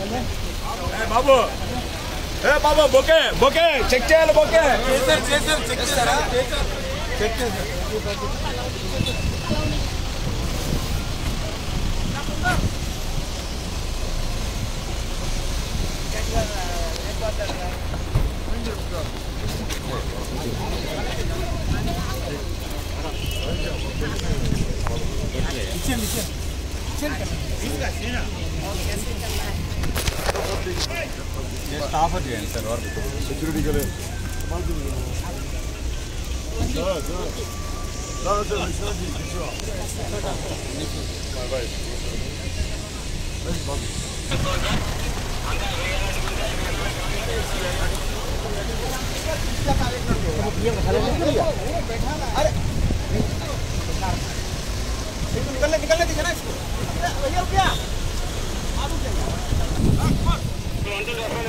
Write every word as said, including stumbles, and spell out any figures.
బాబు ఏ బాబు bouquet bouquet check చేయాలి బొకే చేశారు చేశారు చెక్ చేస్తారా చెక్ చేశారు ఇచ్చేయండి ఇచ్చేయండి ఆఫర్ చేయండి సార్ వర్క్ సెక్యూరిటీ కదా निकलने निकलने दीजिए ना इसको भैया क्या